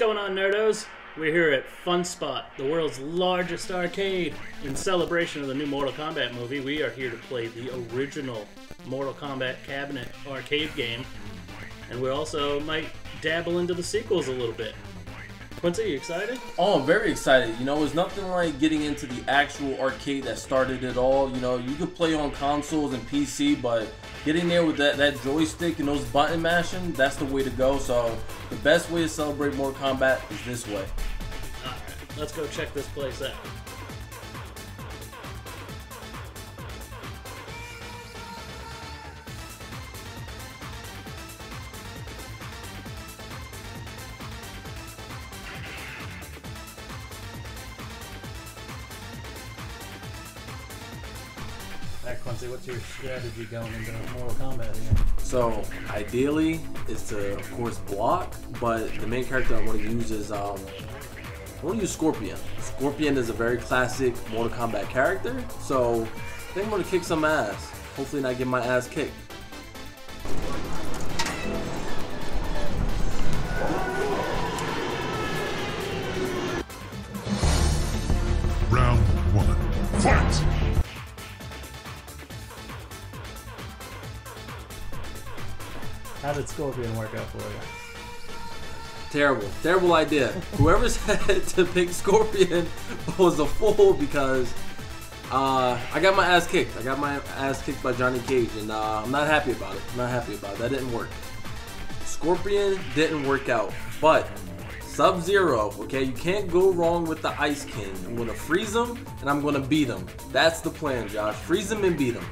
going on, nerdos? We're here at Funspot, the world's largest arcade. In celebration of the new Mortal Kombat movie, we are here to play the original Mortal Kombat cabinet arcade game. And we also might dabble into the sequels a little bit. Quincy, you excited? Oh, I'm very excited. You know, it's nothing like getting into the actual arcade that started it all. You know, you could play on consoles and PC, but getting there with that joystick and those button mashing, that's the way to go. So the best way to celebrate Mortal Kombat is this way. Alright, let's go check this place out. Alright, Quincy, what's your strategy going into Mortal Kombat here? So ideally, is to of course block, but the main character I want to use is I want to use Scorpion. Scorpion is a very classic Mortal Kombat character, so I think I'm gonna kick some ass. Hopefully not get my ass kicked. Round one, fight! How did Scorpion work out for you? Terrible idea. Whoever said to pick Scorpion was a fool because I got my ass kicked. I got my ass kicked by Johnny Cage, and I'm not happy about it. That didn't work. Scorpion didn't work out, but Sub-Zero, okay? You can't go wrong with the Ice King. I'm gonna freeze him, and I'm gonna beat him. That's the plan, Josh. Freeze him and beat him.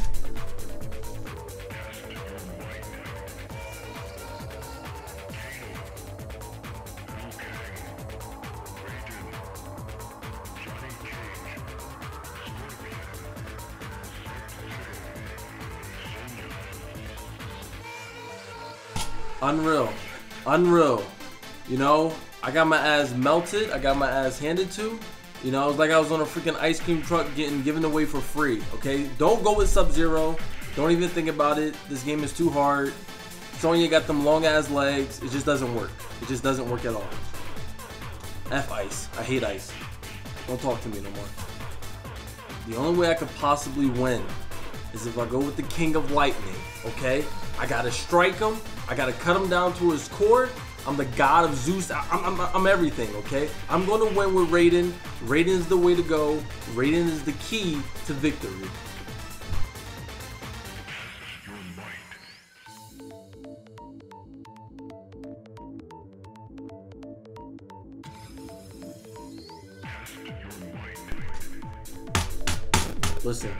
Unreal. You know, I got my ass melted. I got my ass handed to. You know, it was like I was on a freaking ice cream truck getting given away for free. Okay, don't go with Sub-Zero. Don't even think about it. This game is too hard. Sonya got them long ass legs. It just doesn't work. It just doesn't work at all. F ice. I hate ice. Don't talk to me no more. The only way I could possibly win is if I go with the King of Lightning. Okay, I gotta strike him. I gotta cut him down to his core. I'm the god of Zeus. I'm everything, okay? I'm gonna win with Raiden. Raiden is the way to go. Raiden is the key to victory. Listen.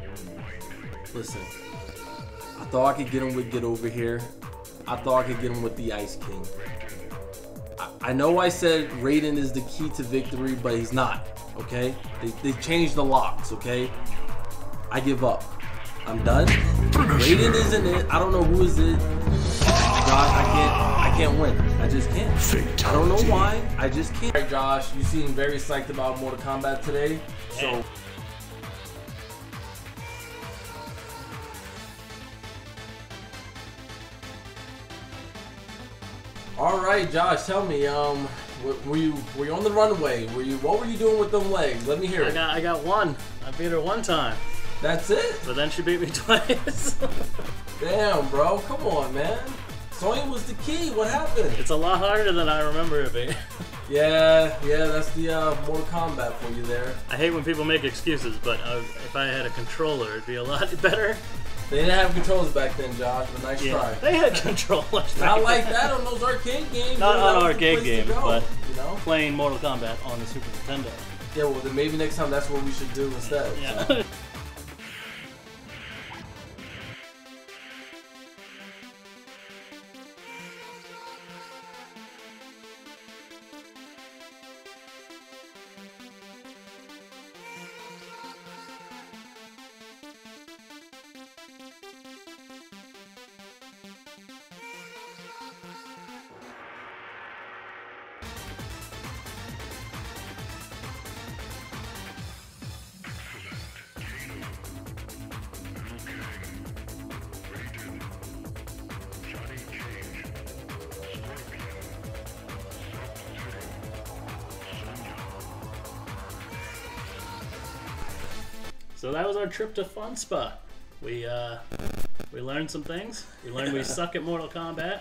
I thought I could get him with Get Over Here. I thought I could get him with the Ice King. I know I said Raiden is the key to victory, but he's not, okay? They changed the locks, okay? I give up. I'm done. Raiden isn't it. I don't know who is it. Josh, I can't win. I just can't. I don't know why. I just can't. All right, Josh, you seem very psyched about Mortal Kombat today, so... All right, Josh, tell me, were you on the runway? What were you doing with them legs? Let me hear it. I got one. I beat her one time. That's it? But then she beat me twice. Damn, bro, come on, man. Sonya was the key. What happened? It's a lot harder than I remember it being. Yeah, that's the Mortal Kombat for you there. I hate when people make excuses, but if I had a controller, it'd be a lot better. They didn't have controllers back then, Josh, but nice try. They had controllers. Not like that on those arcade games. Not on arcade games, but you know? Playing Mortal Kombat on the Super Nintendo. Yeah, well, then maybe next time that's what we should do instead. Yeah. So. So that was our trip to Funspot. We learned some things. We learned we suck at Mortal Kombat.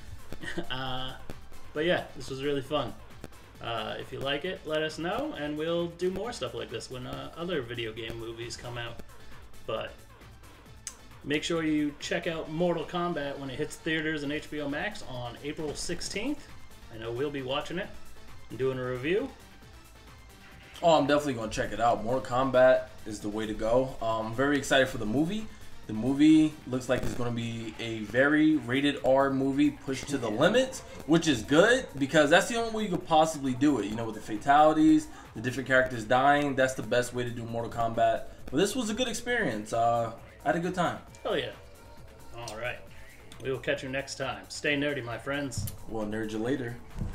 But yeah, this was really fun. If you like it, let us know, and we'll do more stuff like this when other video game movies come out. But make sure you check out Mortal Kombat when it hits theaters and HBO Max on April 16th. I know we'll be watching it and doing a review. Oh, I'm definitely going to check it out. Mortal Kombat is the way to go. I'm very excited for the movie. The movie looks like it's going to be a very rated R movie pushed to the limits, which is good because that's the only way you could possibly do it. You know, with the fatalities, the different characters dying, that's the best way to do Mortal Kombat. But this was a good experience. I had a good time. Hell yeah. All right. We will catch you next time. Stay nerdy, my friends. We'll nerd you later.